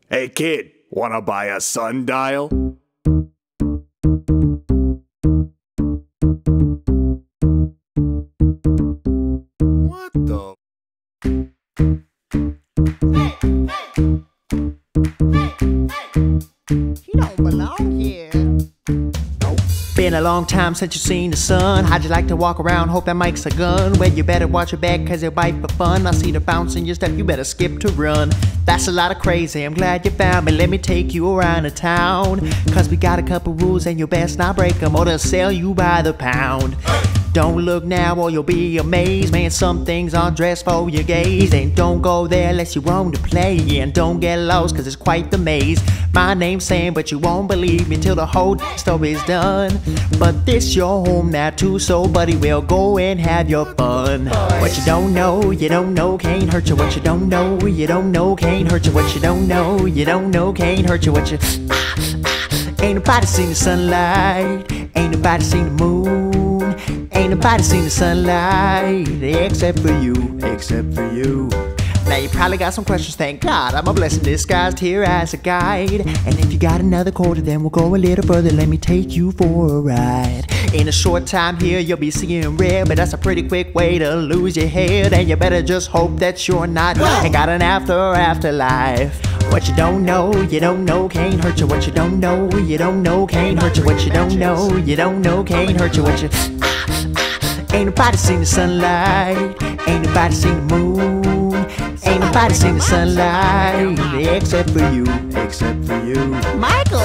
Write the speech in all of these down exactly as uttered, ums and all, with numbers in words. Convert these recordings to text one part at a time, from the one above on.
Hey kid, wanna buy a sundial? What the? Hey, hey, hey, hey, he don't belong here. Been a long time since you seen the sun. How'd you like to walk around? Hope that mic's a gun. Well, you better watch your back, cause it bite for fun. I see the bounce in your step, you better skip to run. That's a lot of crazy, I'm glad you found me. Let me take you around the town, cause we got a couple rules and you best not break them, or they'll sell you by the pound. Don't look now or you'll be amazed. Man, some things aren't dressed for your gaze. And don't go there unless you want to play. And don't get lost cause it's quite the maze. My name's Sam, but you won't believe me till the whole story's done. But this your home now too, so buddy, we'll go and have your fun. What you don't know, you don't know can't hurt you. What you don't know, you don't know can't hurt you. What you don't know, you don't know can't hurt you. What you ah, ah, ain't nobody seen the sunlight, ain't nobody seen the moon. Ain't nobody seen the sunlight except for you, except for you. Now you probably got some questions, thank God. I'm a blessing disguised here as a guide. And if you got another quarter, then we'll go a little further. Let me take you for a ride. In a short time here, you'll be seeing red, but that's a pretty quick way to lose your head. And you better just hope that you're not and got an after afterlife. What you don't know, you don't know can't hurt you. What you don't know, you don't know can't hurt you. What you don't know, you don't know can't hurt you. What you ain't nobody seen the sunlight, ain't nobody seen the moon, ain't nobody seen the sunlight except for you, except for you. Michael!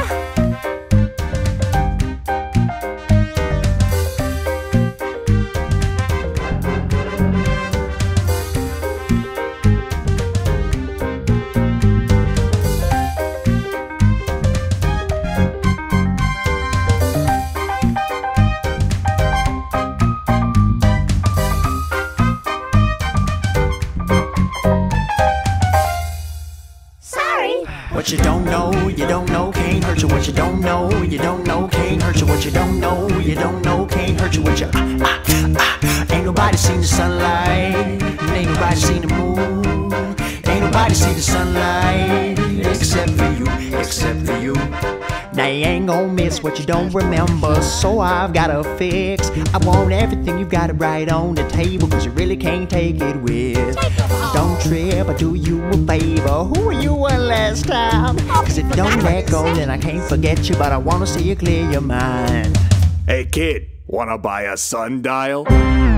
What you don't know, you don't know can't hurt you. What you don't know, you don't know can't hurt you. What you don't know, you don't know can't hurt you. What you ah, ah, ah. Ain't nobody seen the sunlight, ain't nobody seen the moon, ain't nobody seen the sunlight except for you, except for you. Now you ain't gon' miss what you don't remember, so I've got a fix. I want everything, you've got it right on the table, cause you really can't take it with. Don't trip, I do you a favor. Who were you one last time? Cause if you don't let go, then I can't forget you, but I wanna see you clear your mind. Hey kid, wanna buy a sundial?